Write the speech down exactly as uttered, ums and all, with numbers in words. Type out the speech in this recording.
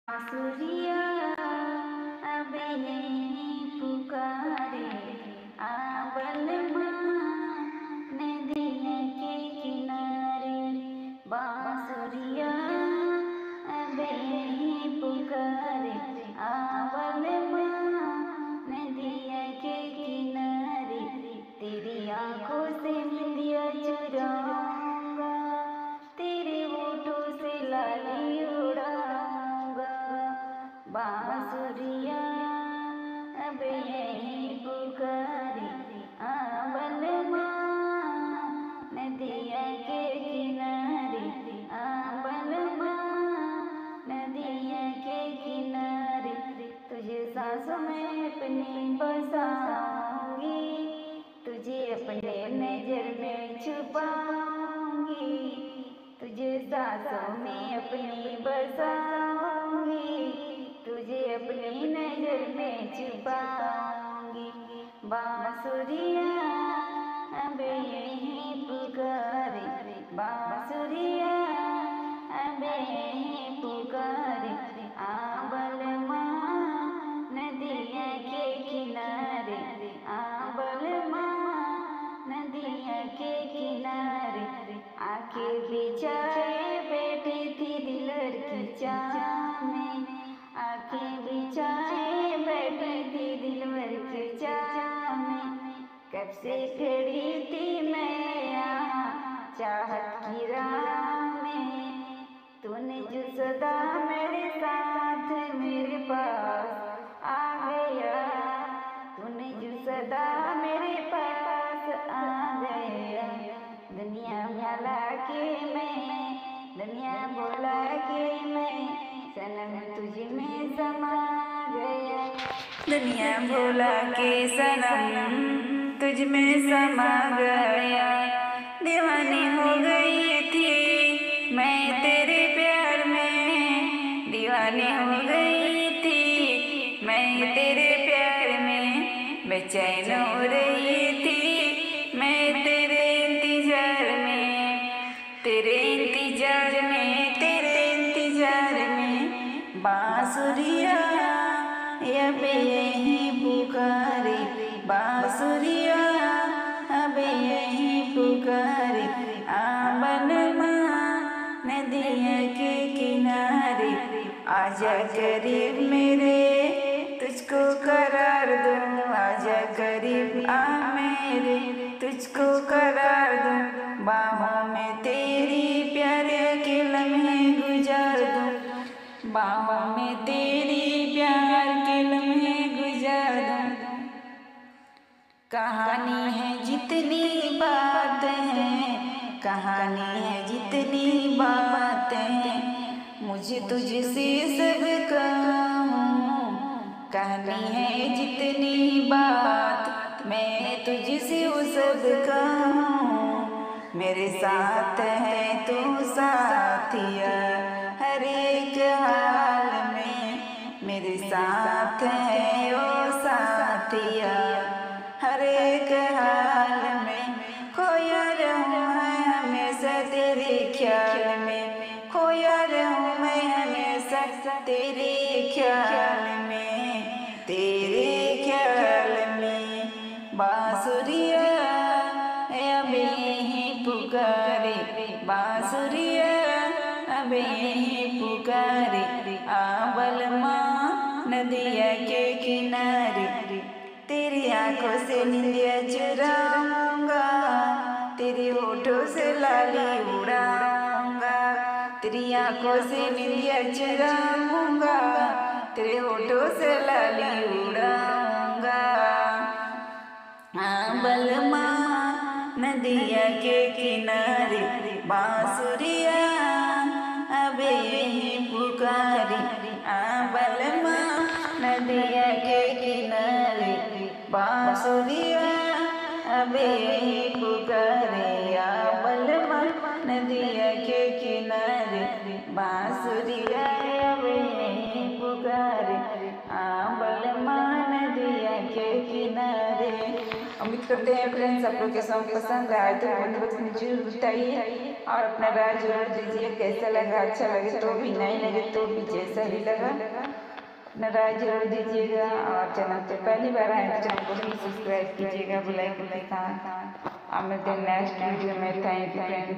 बांसुरिया अब यहीं पुकारे आवल माँ नदिया के किनारे। बांसुरिया अब यहीं पुकारे आवल माँ नदिया के किनारे। तेरी आंखों से निंदिया चुराऊंगा, तेरे होठों से लाली उड़ाऊंगा। बांसुरिया अब यहीं पुकारे आवल माँ नदिया के किनारे। आवल माँ नदिया के किनारे। तुझे सांसों में अपनी बसाऊंगी, तुझे अपने नजर में छुपाऊंगी। तुझे सांसों में अपनी बसाऊंगी, तुझे अपनी नजर में छुपाऊंगी। बांसुरिया अब यहीं पुकारे, बांसुरिया अब यहीं पुकारे आवल माँ नदिया के किनारे। आवल माँ नदिया के किनारे। आके बिछाए बैठी थी दिलर की चाह में, आके बिछाए बैठी थी दिलवर की चाह में। कब से खड़ी थी मैं यहाँ चाहत की राह में, तूने जो सदा मेरे साथ मेरे पास आ गया। तूने जो सदा मेरे पास आ गया। दुनिया भला के मैं, दुनिया भुला के मैं सनम तुझ में समा गया। दुनिया भुला के सनम तुझ में समा गया। दीवानी हो गई थी मैं तेरे प्यार में, दीवानी हो गई थी मैं तेरे प्यार में। बेचैन हो रही थी मैं तेरे इंतजार में, तेरे इंतजार में, तेरे इंतजार में। बांसुरिया अब यहीं पुकारे, बांसुरिया अब यहीं पुकारे आवल माँ नदिया के किनारे। आजा करीब मेरे तुझको करार दूँ, आजा करीब आ मेरे तुझको करार दूँ। बाहों में तेरी प्यारे के लम्हे गुजार दूँ, बाहों में तेरी प्यार के लम्हे गुजार दूँ। कहानी है जितनी बात है, कहानी है जितनी बात है, मुझे तुझसे सब कहूँ। कहानी है जितनी बात मैं तुझसे वो सब कहूँ। मेरे साथ है तू साथिया हर एक हाल में, मेरे साथ है ओ साथिया हर एक हाल में। खोया रहूँ मैं हमेशा तेरे ख्याल में, खोया रहूँ मैं हमेशा तेरे ख्याल में, तेरे ख्याल में। बांसुरिया अब यहीं पुकारे, बांसुरिया अब यहीं पुकारे आवल माँ नदिया के किनारे। तेरी आंखों से निंदिया चुराऊंगा, तेरे होठों से लाली उड़ाऊंगा। तेरी आंखों से निंदिया चुराऊंगा, तेरे होठों से लाली उड़ाऊंगा। आवल माँ नदिया के किनारे। बांसुरिया अब यहीं पुकारे आवल माँ नदिया के किनारे। बांसुरिया अब यहीं पुकारे आवल माँ नदिया के किनारे। बांसुरिया अब यहीं पुकारे आवल माँ नदिया के किनारे। उम्मीद करते हैं फ्रेंड्स आप लोग के सॉन्ग पसंद आए तो कमेंट बॉक्स में जरूर बताइए और अपना राय जरूर दीजिए, कैसा लगा, अच्छा लगे तो भी, नहीं लगे तो भी, जैसा ही लगा अपना राय जरूर दीजिएगा। और चैनल पे पहली बार आए तो चैनल को भी सब्सक्राइब कीजिएगा बेल आइकन के साथ। और मिलते हैं नेक्स्ट वीडियो में। Thank you friend.